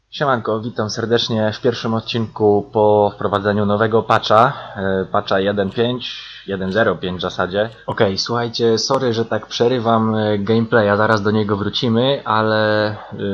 Siemanko, witam serdecznie w pierwszym odcinku po wprowadzeniu nowego patcha 1.5 w zasadzie. Okej, słuchajcie, sorry, że tak przerywam gameplaya, zaraz do niego wrócimy, ale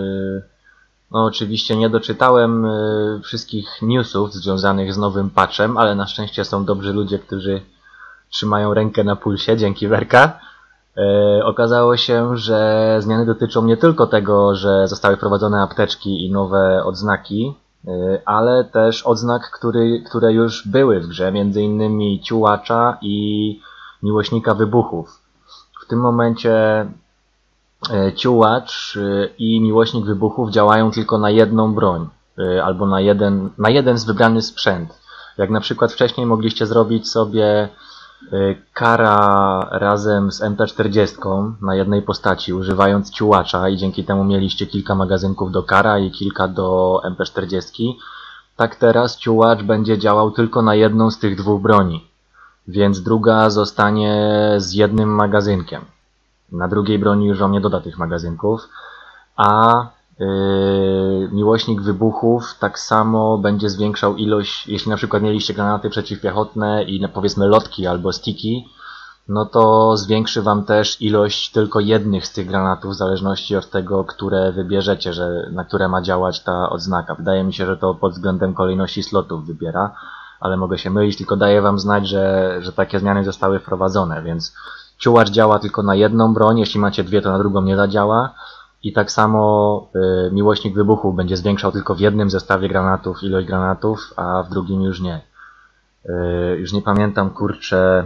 no oczywiście nie doczytałem wszystkich newsów związanych z nowym patchem, ale na szczęście są dobrzy ludzie, którzy trzymają rękę na pulsie, dzięki Werka. Okazało się, że zmiany dotyczą nie tylko tego, że zostały wprowadzone apteczki i nowe odznaki, ale też odznak, które już były w grze, m.in. ciułacza i miłośnika wybuchów. W tym momencie ciułacz i miłośnik wybuchów działają tylko na jedną broń, albo na jeden wybrany sprzęt. Jak na przykład wcześniej mogliście zrobić sobie Kara razem z MP40 na jednej postaci, używając ciułacza i dzięki temu mieliście kilka magazynków do Kara i kilka do MP40. Tak teraz ciułacz będzie działał tylko na jedną z tych dwóch broni, więc druga zostanie z jednym magazynkiem. Na drugiej broni już wam nie doda tych magazynków, a miłośnik wybuchów tak samo będzie zwiększał ilość, jeśli na przykład mieliście granaty przeciwpiechotne i powiedzmy lotki albo stiki, no to zwiększy wam też ilość tylko jednych z tych granatów w zależności od tego, które wybierzecie, na które ma działać ta odznaka. Wydaje mi się, że to pod względem kolejności slotów wybiera, ale mogę się mylić, tylko daję wam znać, że takie zmiany zostały wprowadzone, więc ciułacz działa tylko na jedną broń, jeśli macie dwie, to na drugą nie zadziała. I tak samo miłośnik wybuchów będzie zwiększał tylko w jednym zestawie granatów ilość granatów, a w drugim już nie. Już nie pamiętam, kurczę.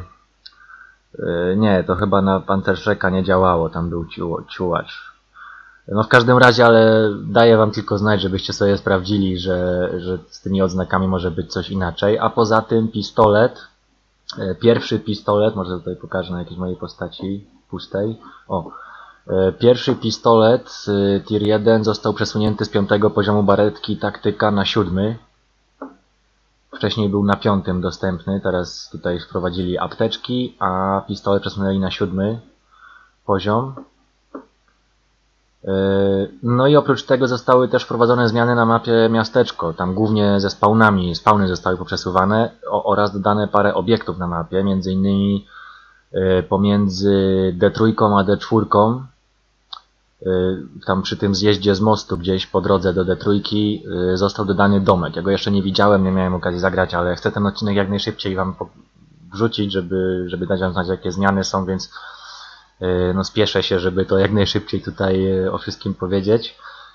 Nie, to chyba na Panzerschrecka nie działało, tam był ciułacz. No w każdym razie, ale daję wam tylko znać, żebyście sobie sprawdzili, że z tymi odznakami może być coś inaczej. A poza tym pistolet, pierwszy pistolet, może tutaj pokażę na jakiejś mojej postaci pustej. Pierwszy pistolet Tier 1 został przesunięty z 5. poziomu baretki taktyka na 7. Wcześniej był na 5. dostępny, teraz tutaj wprowadzili apteczki, a pistolet przesunęli na 7. poziom. No i oprócz tego zostały też wprowadzone zmiany na mapie miasteczko, tam głównie ze spawnami, spawny zostały poprzesuwane oraz dodane parę obiektów na mapie, między innymi pomiędzy D3 a D4, tam przy tym zjeździe z mostu gdzieś po drodze do D3 został dodany domek. Ja go jeszcze nie widziałem, nie miałem okazji zagrać, ale chcę ten odcinek jak najszybciej wam wrzucić, żeby dać wam znać, jakie zmiany są, więc no spieszę się, żeby to jak najszybciej tutaj o wszystkim powiedzieć.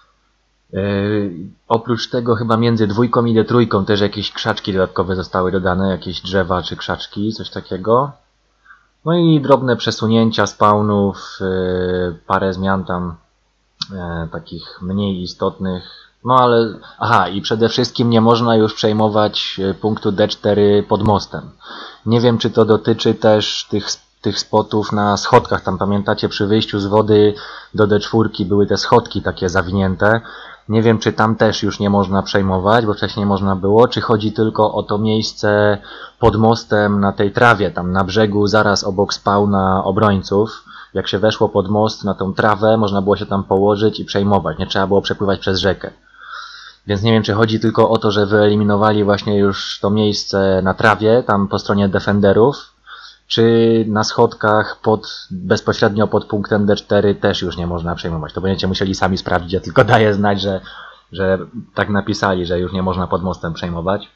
Oprócz tego chyba między 2 i D3 też jakieś krzaczki dodatkowe zostały dodane, jakieś drzewa czy krzaczki, coś takiego. No i drobne przesunięcia spawnów, parę zmian tam takich mniej istotnych. No ale, aha, i przede wszystkim nie można już przejmować punktu D4 pod mostem. Nie wiem, czy to dotyczy też tych spotów na schodkach. Tam pamiętacie, przy wyjściu z wody do D4 były te schodki takie zawinięte. Nie wiem, czy tam też już nie można przejmować, bo wcześniej można było, czy chodzi tylko o to miejsce pod mostem na tej trawie, tam na brzegu, zaraz obok spawna obrońców. Jak się weszło pod most na tą trawę, można było się tam położyć i przejmować, nie trzeba było przepływać przez rzekę. Więc nie wiem, czy chodzi tylko o to, że wyeliminowali właśnie już to miejsce na trawie, tam po stronie defenderów, czy na schodkach bezpośrednio pod punktem D4 też już nie można przejmować. To będziecie musieli sami sprawdzić, ja tylko daję znać, że tak napisali, że już nie można pod mostem przejmować.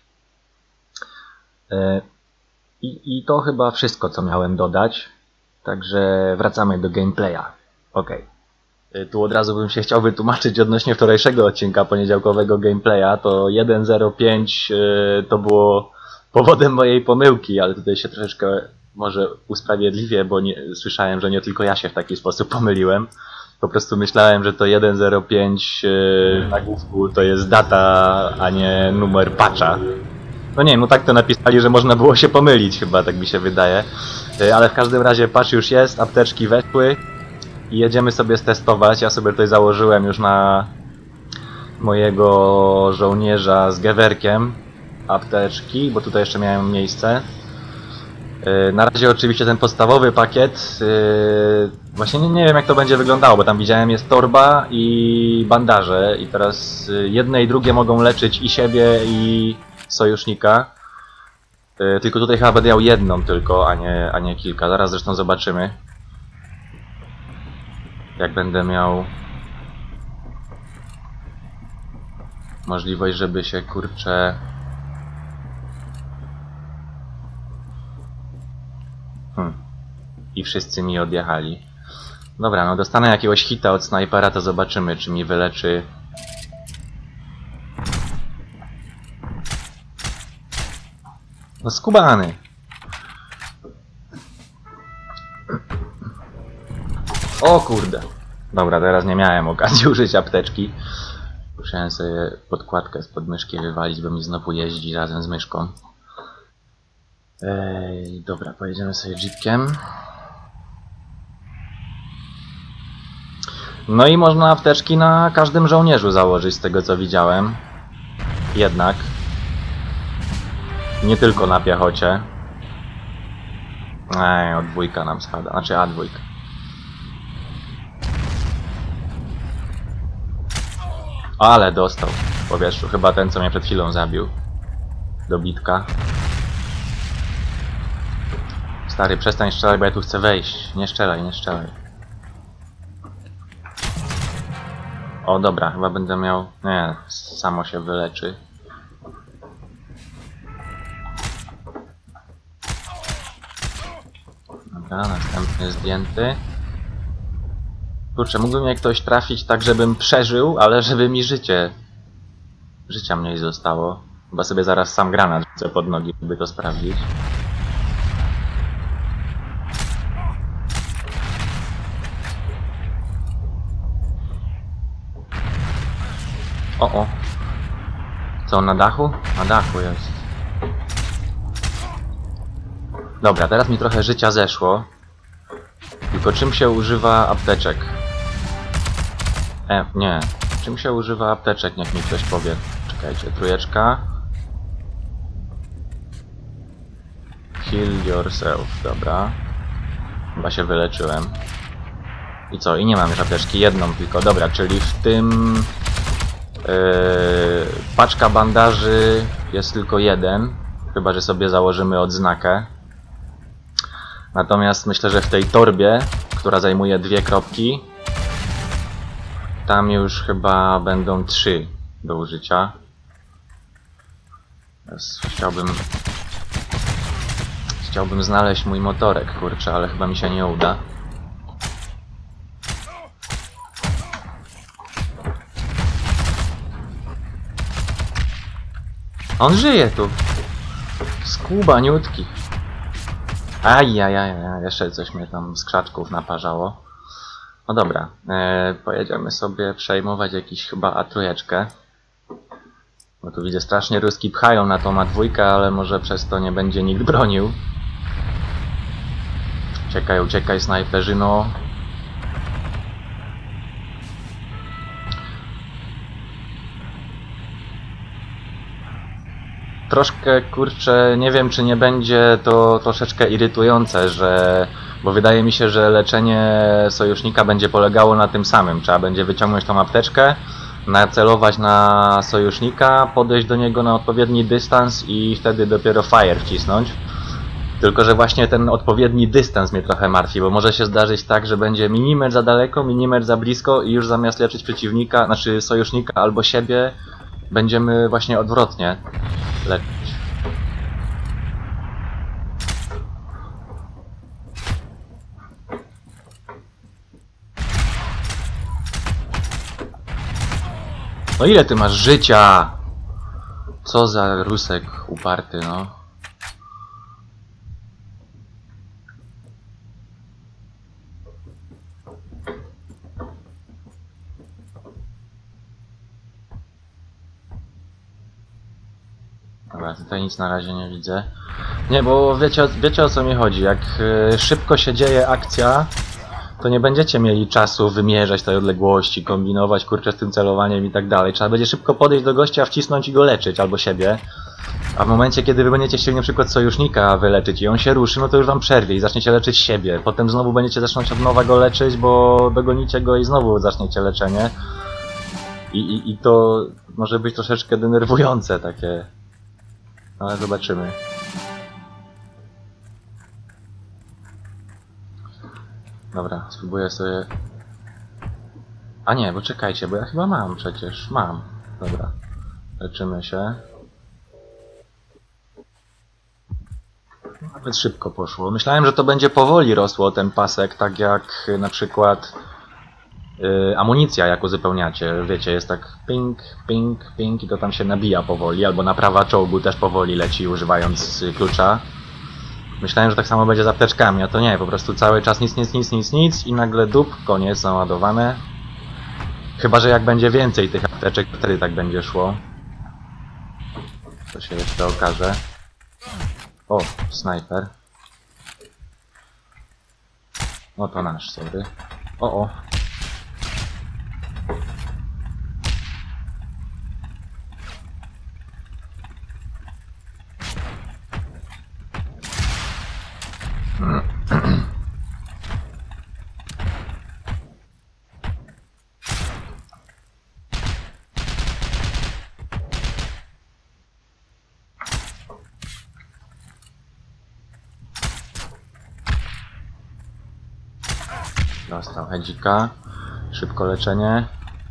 I to chyba wszystko, co miałem dodać. Także wracamy do gameplaya. Ok. Tu od razu bym się chciał wytłumaczyć odnośnie wczorajszego odcinka poniedziałkowego gameplaya. To 1.05 to było powodem mojej pomyłki, ale tutaj się troszeczkę może usprawiedliwię, bo słyszałem, że nie tylko ja się w taki sposób pomyliłem. Po prostu myślałem, że to 1.05 w nagłówku to jest data, a nie numer patcha. No nie, no tak to napisali, że można było się pomylić chyba, tak mi się wydaje. Ale w każdym razie patch już jest, apteczki weszły i jedziemy sobie stestować. Ja sobie tutaj założyłem już na mojego żołnierza z gewerkiem apteczki, bo tutaj jeszcze miałem miejsce. Na razie oczywiście ten podstawowy pakiet, właśnie nie wiem jak to będzie wyglądało, bo tam widziałem jest torba i bandaże i teraz jedne i drugie mogą leczyć i siebie i sojusznika. Tylko tutaj chyba będę miał jedną tylko, a nie kilka. Zaraz zresztą zobaczymy. Jak będę miał możliwość, żeby się kurczę... I wszyscy mi odjechali. Dobra, no dostanę jakiegoś hita od snajpera, to zobaczymy, czy mi wyleczy. No skubany. O kurde. Dobra, teraz nie miałem okazji użyć apteczki. Musiałem sobie podkładkę spod myszki wywalić, bo mi znowu jeździ razem z myszką. Dobra, pojedziemy sobie jeepkiem. No i można apteczki na każdym żołnierzu założyć, z tego co widziałem. Jednak. Nie tylko na piechocie. O dwójka nam spada, znaczy A2. Ale dostał w powietrzu, chyba ten co mnie przed chwilą zabił. Dobitka. Stary, przestań strzelać, bo ja tu chcę wejść. Nie strzelaj, nie strzelaj. O dobra, chyba będę miał... Nie, samo się wyleczy. Dobra, następny zdjęty. Kurczę, mógłby mnie ktoś trafić tak, żebym przeżył, ale żeby mi życia mniej zostało. Chyba sobie zaraz sam granat rzucę pod nogi, by to sprawdzić. O. Co, on na dachu? Na dachu jest. Dobra, teraz mi trochę życia zeszło. Tylko czym się używa apteczek? Nie. Czym się używa apteczek? Niech mi ktoś powie. Czekajcie, trójeczka. Heal yourself, dobra. Chyba się wyleczyłem. I co? I nie mam już apteczki, jedną tylko. Dobra, czyli w tym... paczka bandaży jest tylko jeden. Chyba że sobie założymy odznakę. Natomiast myślę, że w tej torbie, która zajmuje 2 kropki, tam już chyba będą 3 do użycia. Teraz chciałbym znaleźć mój motorek, kurczę, ale chyba mi się nie uda. On żyje tu! Skubaniutki! Ajajaj, jeszcze coś mnie tam z krzaczków naparzało. No dobra, pojedziemy sobie przejmować jakiś chyba A3. Bo tu widzę, strasznie Ruski pchają na tą A2, ale może przez to nie będzie nikt bronił. Uciekaj snajperzyno. Troszkę, kurczę, nie wiem czy nie będzie to troszeczkę irytujące, bo wydaje mi się, że leczenie sojusznika będzie polegało na tym samym. Trzeba będzie wyciągnąć tą apteczkę, nacelować na sojusznika, podejść do niego na odpowiedni dystans i wtedy dopiero fire wcisnąć. Tylko że właśnie ten odpowiedni dystans mnie trochę martwi, bo może się zdarzyć tak, że będzie milimetr za daleko, milimetr za blisko i już zamiast leczyć przeciwnika, znaczy sojusznika albo siebie, będziemy właśnie odwrotnie leczyć. No ile ty masz życia? Co za Rusek uparty, no. Dobra, tutaj nic na razie nie widzę. Nie, bo wiecie o co mi chodzi. Jak szybko się dzieje akcja, to nie będziecie mieli czasu wymierzać tej odległości, kombinować, kurczę, z tym celowaniem i tak dalej. Trzeba będzie szybko podejść do gościa, wcisnąć i go leczyć, albo siebie. A w momencie, kiedy wy będziecie chcieli na przykład sojusznika wyleczyć i on się ruszy, no to już wam przerwie i zaczniecie leczyć siebie. Potem znowu będziecie zacząć od nowa go leczyć, bo dogonicie go i znowu zaczniecie leczenie. I to może być troszeczkę denerwujące takie. Ale zobaczymy. Dobra, spróbuję sobie... A nie, bo czekajcie, bo ja chyba mam przecież. Mam. Dobra. Leczymy się. Nawet szybko poszło. Myślałem, że to będzie powoli rosło ten pasek, tak jak na przykład amunicja, jak uzupełniacie. Wiecie, jest tak ping, ping, ping i to tam się nabija powoli, albo naprawa czołgu też powoli leci, używając klucza. Myślałem, że tak samo będzie z apteczkami, a to nie, po prostu cały czas nic i nagle dup, koniec, naładowane. Chyba że jak będzie więcej tych apteczek, wtedy tak będzie szło. To się jeszcze okaże. O, snajper. No to nasz, sorry. O. Dostał hedzika. Szybko leczenie.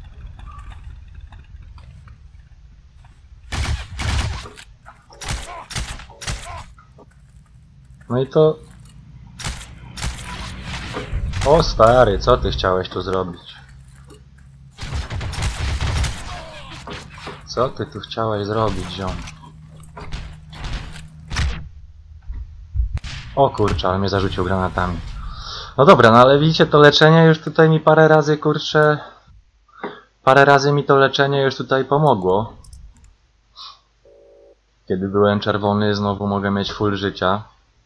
No i to... O stary, co ty chciałeś tu zrobić? Co ty tu chciałeś zrobić, ziom? O kurczę, ale mnie zarzucił granatami. No dobra, no ale widzicie, to leczenie już tutaj mi parę razy, kurczę... Parę razy mi to leczenie już tutaj pomogło. Kiedy byłem czerwony, znowu mogę mieć full życia.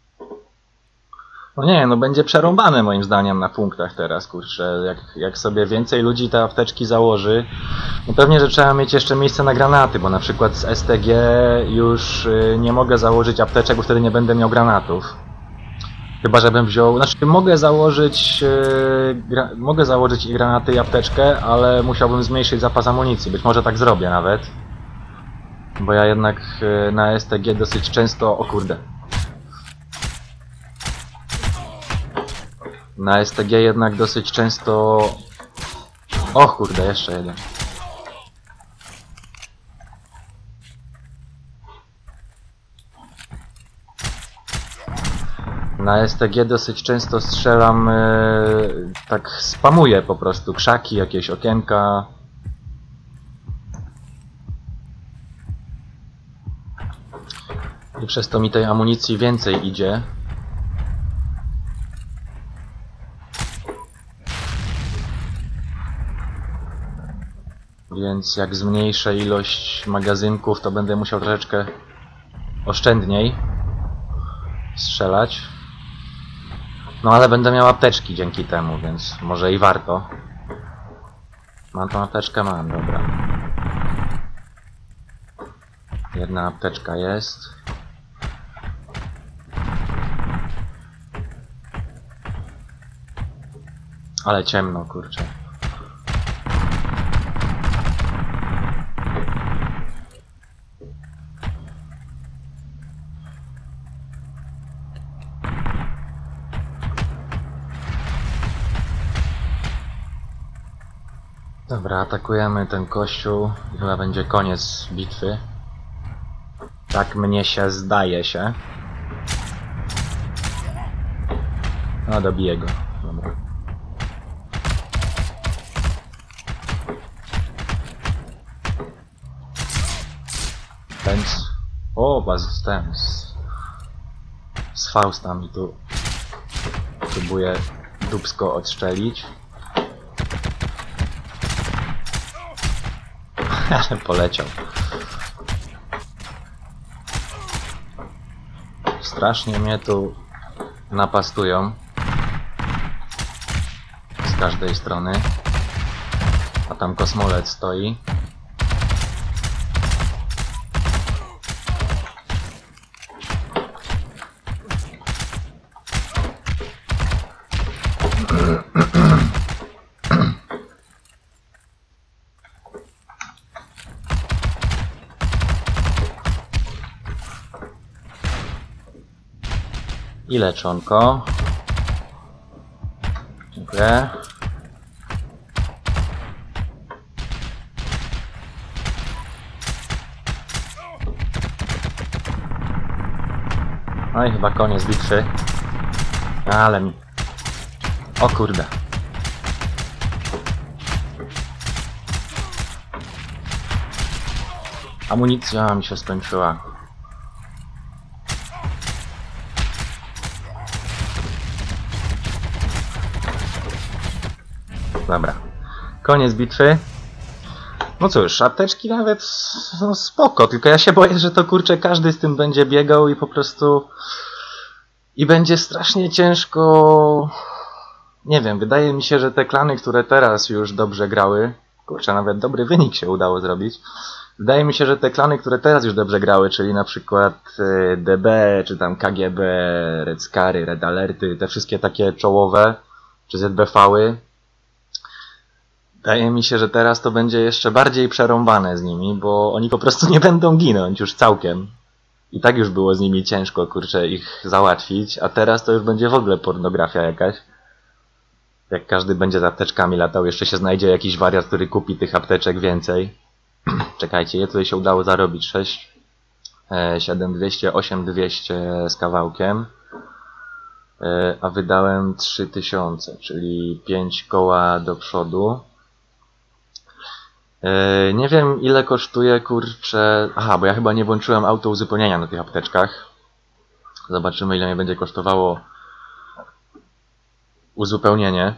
No nie, no będzie przerąbane moim zdaniem na punktach teraz, kurczę. Jak sobie więcej ludzi te apteczki założy, no pewnie, że trzeba mieć jeszcze miejsce na granaty, bo na przykład z STG już nie mogę założyć apteczek, bo wtedy nie będę miał granatów. Chyba, żebym wziął... Znaczy, mogę założyć i granaty, i apteczkę, ale musiałbym zmniejszyć zapas amunicji. Być może tak zrobię nawet. Bo ja jednak na STG dosyć często... O kurde. Na STG jednak dosyć często... O kurde, jeszcze jeden. Na STG dosyć często strzelam, tak spamuję po prostu krzaki, jakieś okienka. I przez to mi tej amunicji więcej idzie. Więc jak zmniejszę ilość magazynków, to będę musiał troszeczkę oszczędniej strzelać. No ale będę miał apteczki dzięki temu, więc może i warto. Mam tą apteczkę? Mam, dobra. Jedna apteczka jest. Ale ciemno, kurczę. Dobra, atakujemy ten kościół i chyba będzie koniec bitwy. Tak mnie się zdaje się. No, dobiję go. Dobra. Więc... O, z Faustami tu próbuję dupsko odstrzelić. Ale poleciał. Strasznie mnie tu napastują z każdej strony. A tam kosmolec stoi. I leczonko. Dziękuję. No i chyba koniec bitwy. Ale mi... O kurde. Amunicja mi się skończyła. Dobra. Koniec bitwy. No cóż, apteczki nawet no spoko, tylko ja się boję, że to kurczę każdy z tym będzie biegał i po prostu... I będzie strasznie ciężko... Nie wiem, wydaje mi się, że te klany, które teraz już dobrze grały... Kurczę, nawet dobry wynik się udało zrobić. Wydaje mi się, że te klany, które teraz już dobrze grały, czyli na przykład DB, czy tam KGB, Red Scary, Red Alerty, te wszystkie takie czołowe, czy ZBV-y, wydaje mi się, że teraz to będzie jeszcze bardziej przerąbane z nimi, bo oni po prostu nie będą ginąć już całkiem. I tak już było z nimi ciężko, kurczę, ich załatwić, a teraz to już będzie w ogóle pornografia jakaś. Jak każdy będzie z apteczkami latał, jeszcze się znajdzie jakiś wariat, który kupi tych apteczek więcej. Czekajcie, ile tutaj się udało zarobić? 6, 7200, 8200 z kawałkiem. A wydałem 3000, czyli 5 koła do przodu. Nie wiem ile kosztuje, kurczę... Aha, bo ja chyba nie włączyłem auto uzupełniania na tych apteczkach. Zobaczymy ile mnie będzie kosztowało uzupełnienie.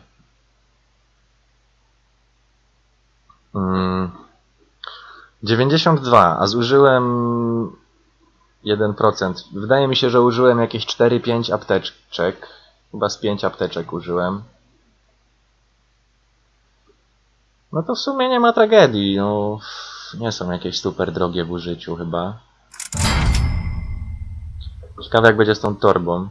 92, a zużyłem 1%. Wydaje mi się, że użyłem jakieś 4-5 apteczek. Chyba z 5 apteczek użyłem. No to w sumie nie ma tragedii. No, nie są jakieś super drogie w użyciu chyba. Ciekawe jak będzie z tą torbą.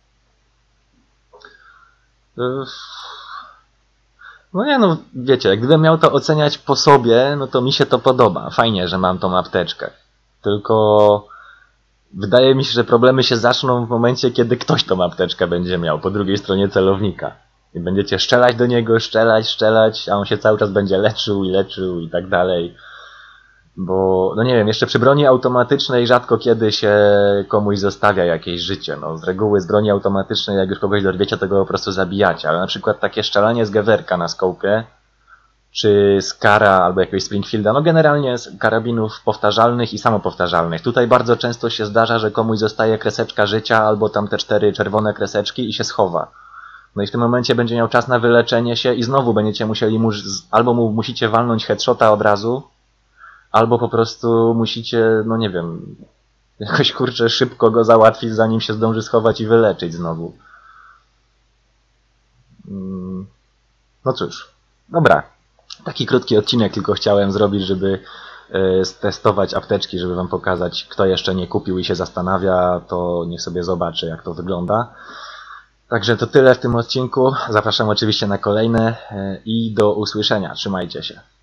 No nie no, wiecie, gdybym miał to oceniać po sobie, no to mi się to podoba. Fajnie, że mam tą apteczkę. Tylko wydaje mi się, że problemy się zaczną w momencie, kiedy ktoś tą apteczkę będzie miał po drugiej stronie celownika. I będziecie strzelać do niego, strzelać, a on się cały czas będzie leczył i tak dalej. Bo, no nie wiem, jeszcze przy broni automatycznej rzadko kiedy się komuś zostawia jakieś życie. No, z reguły z broni automatycznej, jak już kogoś dorwiecie, to go po prostu zabijacie. Ale na przykład takie strzelanie z gewerka na skopie, czy z Kara albo jakiegoś Springfielda, no generalnie z karabinów powtarzalnych i samopowtarzalnych. Tutaj bardzo często się zdarza, że komuś zostaje kreseczka życia albo tam te 4 czerwone kreseczki i się schowa. No i w tym momencie będzie miał czas na wyleczenie się i znowu będziecie musieli albo mu musicie walnąć headshota od razu, albo po prostu musicie, no nie wiem, jakoś kurczę szybko go załatwić, zanim się zdąży schować i wyleczyć znowu. No cóż, dobra. Taki krótki odcinek tylko chciałem zrobić, żeby stestować apteczki, żeby wam pokazać, kto jeszcze nie kupił i się zastanawia, to niech sobie zobaczy, jak to wygląda. Także to tyle w tym odcinku. Zapraszam oczywiście na kolejne i do usłyszenia. Trzymajcie się.